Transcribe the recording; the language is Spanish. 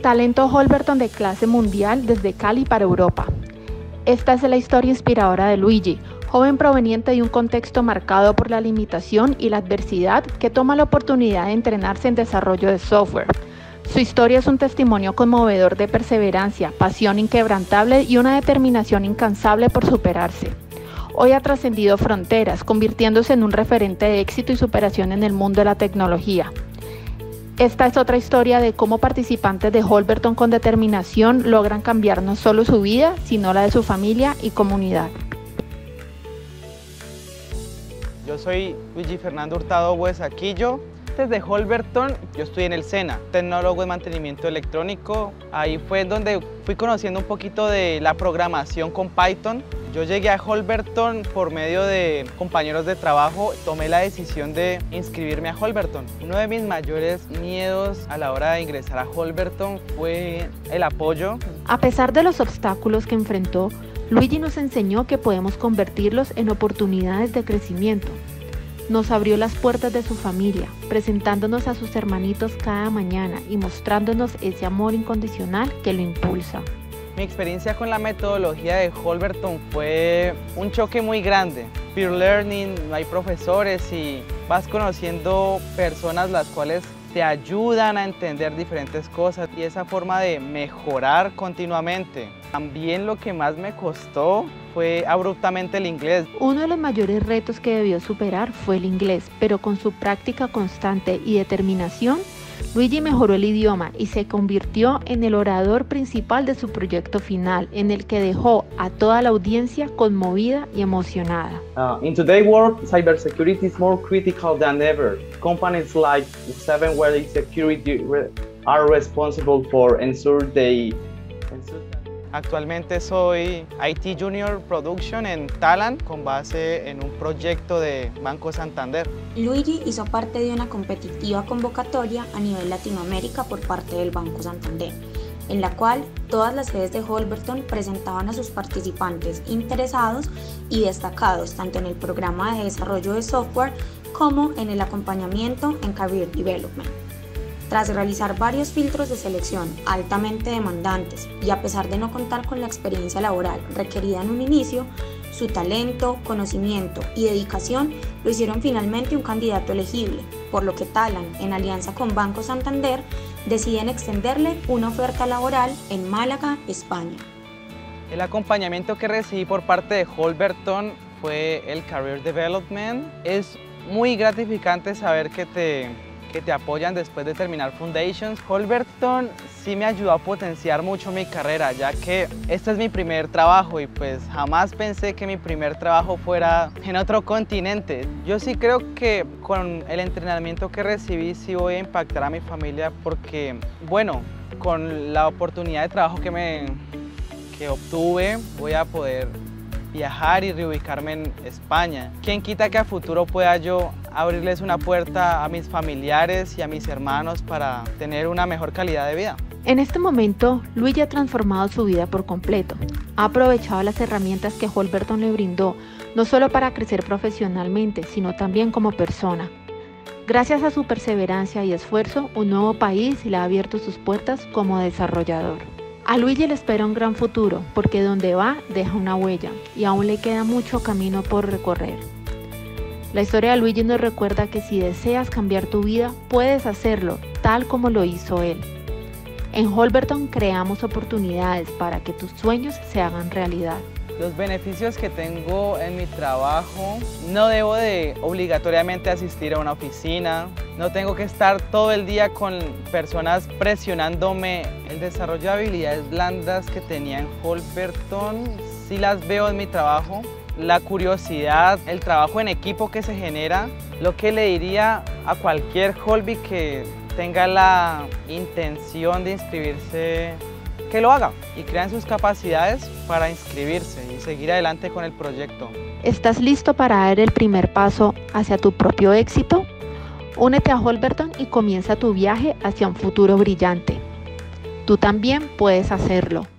Talento Holberton de clase mundial desde Cali para Europa. Esta es la historia inspiradora de Luigi, joven proveniente de un contexto marcado por la limitación y la adversidad que toma la oportunidad de entrenarse en desarrollo de software. Su historia es un testimonio conmovedor de perseverancia, pasión inquebrantable y una determinación incansable por superarse. Hoy ha trascendido fronteras, convirtiéndose en un referente de éxito y superación en el mundo de la tecnología. Esta es otra historia de cómo participantes de Holberton con determinación logran cambiar no solo su vida, sino la de su familia y comunidad. Yo soy Luigi Fernando Hurtado Huesaquillo. Desde Holberton yo estoy en el SENA, tecnólogo en mantenimiento electrónico. Ahí fue donde fui conociendo un poquito de la programación con Python. Yo llegué a Holberton por medio de compañeros de trabajo, tomé la decisión de inscribirme a Holberton. Uno de mis mayores miedos a la hora de ingresar a Holberton fue el apoyo. A pesar de los obstáculos que enfrentó, Luigi nos enseñó que podemos convertirlos en oportunidades de crecimiento. Nos abrió las puertas de su familia, presentándonos a sus hermanitos cada mañana y mostrándonos ese amor incondicional que lo impulsa. Mi experiencia con la metodología de Holberton fue un choque muy grande. Peer learning, no hay profesores y vas conociendo personas las cuales te ayudan a entender diferentes cosas y esa forma de mejorar continuamente. También lo que más me costó fue abruptamente el inglés. Uno de los mayores retos que debió superar fue el inglés, pero con su práctica constante y determinación, Luigi mejoró el idioma y se convirtió en el orador principal de su proyecto final, en el que dejó a toda la audiencia conmovida y emocionada. In today's world, cybersecurity is more critical than ever. Companies like 7ware Security are responsible for ensure they. Actualmente soy IT Junior Production en Talent con base en un proyecto de Banco Santander. Luigi hizo parte de una competitiva convocatoria a nivel Latinoamérica por parte del Banco Santander, en la cual todas las sedes de Holberton presentaban a sus participantes interesados y destacados tanto en el programa de desarrollo de software como en el acompañamiento en Career Development. Tras realizar varios filtros de selección altamente demandantes y a pesar de no contar con la experiencia laboral requerida en un inicio, su talento, conocimiento y dedicación lo hicieron finalmente un candidato elegible, por lo que Talent, en alianza con Banco Santander, deciden extenderle una oferta laboral en Málaga, España. El acompañamiento que recibí por parte de Holberton fue el Career Development. Es muy gratificante saber que te apoyan después de terminar Foundations. Holberton sí me ayudó a potenciar mucho mi carrera, ya que este es mi primer trabajo y pues jamás pensé que mi primer trabajo fuera en otro continente. Yo sí creo que con el entrenamiento que recibí sí voy a impactar a mi familia porque, bueno, con la oportunidad de trabajo que obtuve voy a poder viajar y reubicarme en España. ¿Quién quita que a futuro pueda yo abrirles una puerta a mis familiares y a mis hermanos para tener una mejor calidad de vida? En este momento, Luigi ha transformado su vida por completo. Ha aprovechado las herramientas que Holberton le brindó, no solo para crecer profesionalmente, sino también como persona. Gracias a su perseverancia y esfuerzo, un nuevo país le ha abierto sus puertas como desarrollador. A Luigi le espera un gran futuro, porque donde va deja una huella y aún le queda mucho camino por recorrer. La historia de Luigi nos recuerda que si deseas cambiar tu vida, puedes hacerlo tal como lo hizo él. En Holberton creamos oportunidades para que tus sueños se hagan realidad. Los beneficios que tengo en mi trabajo, no debo de obligatoriamente asistir a una oficina, no tengo que estar todo el día con personas presionándome. El desarrollo de habilidades blandas que tenía en Holberton, sí las veo en mi trabajo. La curiosidad, el trabajo en equipo que se genera, lo que le diría a cualquier Holby que tenga la intención de inscribirse, que lo haga y crean sus capacidades para inscribirse y seguir adelante con el proyecto. ¿Estás listo para dar el primer paso hacia tu propio éxito? Únete a Holberton y comienza tu viaje hacia un futuro brillante. Tú también puedes hacerlo.